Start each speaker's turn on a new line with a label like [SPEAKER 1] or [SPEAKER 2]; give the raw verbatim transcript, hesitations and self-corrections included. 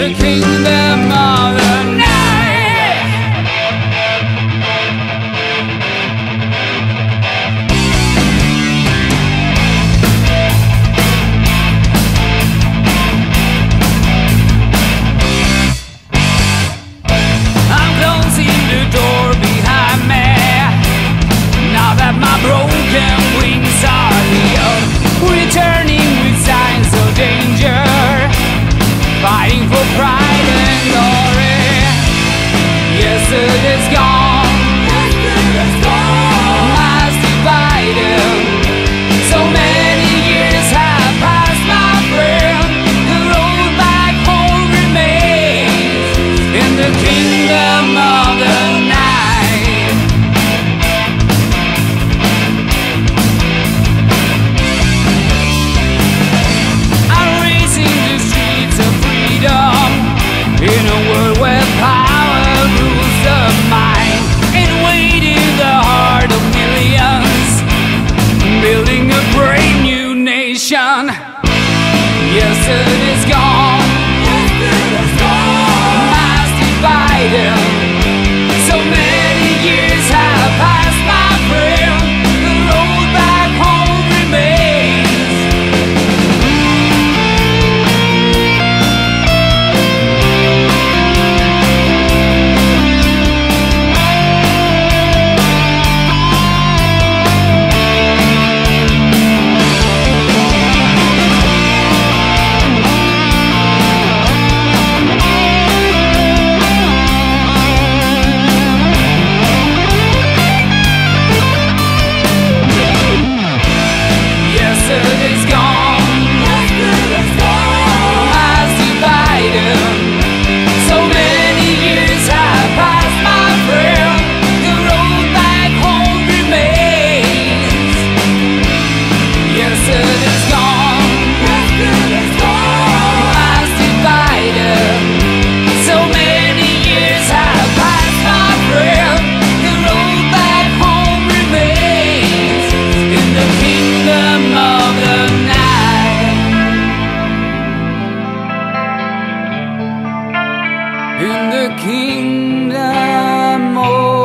[SPEAKER 1] the kingdom of the night. I'm closing the door behind me, now that my broken wings are healed, returning with signs of danger, fighting for pride and glory. Yesterday's gone, yesterday's gone, lies divided. So many years have passed, my friend. The road back home remains in the kingdom of the night. I'm racing the streets of freedom in a world where power rules the mind, invading the heart of millions, building a brave new nation. Yesterday's gone, yesterday's gone, minds divided. So many years have passed, my friend. The road back home remains. Yesterday's gone, yesterday's gone, lives divided. So many years have passed, my friend. The road back home remains. Yesterday's gone, yesterday's gone, lives divided. So many years have passed, my friend. The road back home remains in the kingdom of the night. In the kingdom of